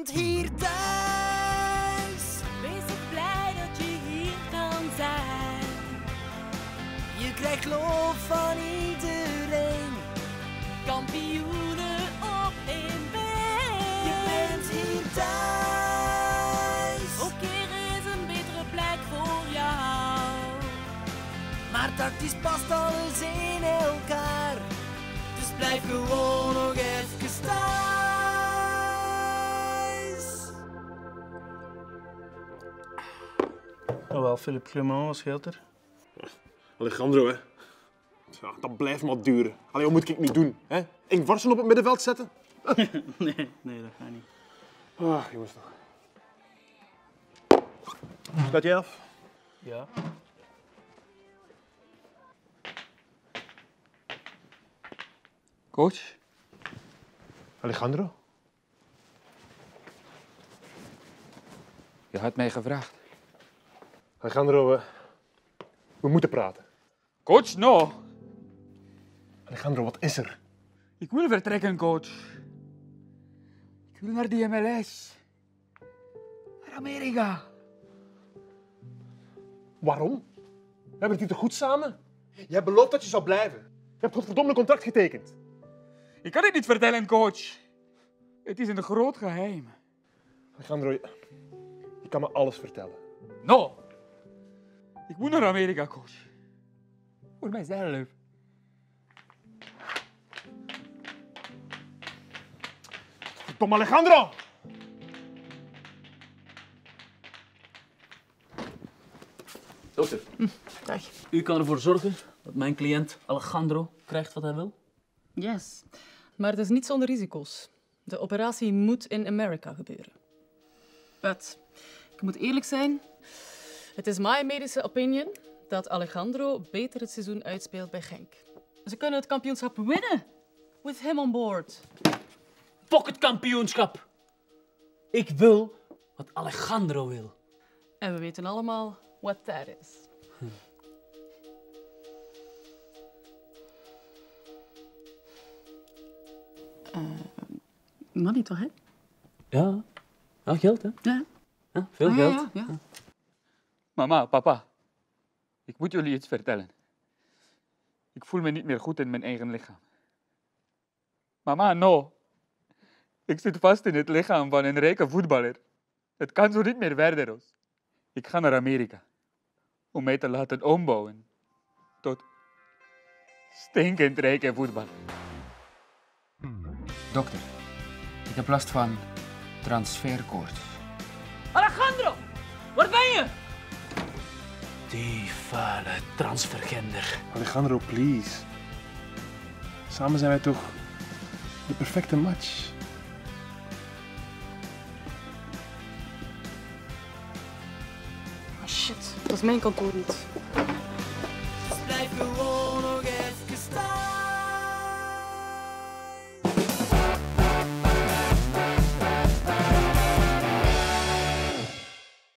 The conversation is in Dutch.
bent hier thuis. Wees ook blij dat je hier kan zijn. Je krijgt lof van iedereen. Kampioenen op één been. Je bent hier thuis. Ook hier is een betere plek voor jou. Maar tactisch past alles in elkaar. Dus blijf gewoon nog even thuis. Oh wel, Philippe Clement, wat scheelt er? Alejandro, hè. Ja, dat blijft maar duren. Allee, wat moet ik nu doen? Hè? Ink Varsen op het middenveld zetten? Nee, dat gaat niet. Ah, jongens toch. Sluit jij af? Ja. Coach? Alejandro? Je had mij gevraagd. Alejandro, we moeten praten. Coach, no. Alejandro, wat is er? Ik wil vertrekken, coach. Ik wil naar die MLS. Naar Amerika. Waarom? We hebben het hier toch goed samen? Je hebt beloofd dat je zou blijven. Je hebt godverdomme een contract getekend. Ik kan het niet vertellen, coach. Het is een groot geheim. Alejandro, je kan me alles vertellen. No. Ik moet naar Amerika, coach. Voor mijzelf. Verdomme Alejandro! Dokter, u kan ervoor zorgen dat mijn cliënt Alejandro krijgt wat hij wil? Yes, maar het is niet zonder risico's. De operatie moet in Amerika gebeuren. But, ik moet eerlijk zijn, het is mijn medische opinion dat Alejandro beter het seizoen uitspeelt bij Genk. Ze kunnen het kampioenschap winnen, with him on board. Fok het kampioenschap! Ik wil wat Alejandro wil. En we weten allemaal what that is. Money toch, hè? Ja, nou, geld hè? Ja. Ja, veel Ah, geld. ja. Mama, papa. Ik moet jullie iets vertellen. Ik voel me niet meer goed in mijn eigen lichaam. Mama, no. Ik zit vast in het lichaam van een rijke voetballer. Het kan zo niet meer verder, Ros. Ik ga naar Amerika. Om mij te laten ombouwen. Tot stinkend rijke voetballer. Dokter, ik heb last van transferkoorts. Alejandro! Waar ben je? Die vuile transfergender. Alejandro, please. Samen zijn wij toch de perfecte match. Oh shit, dat is mijn kantoor niet.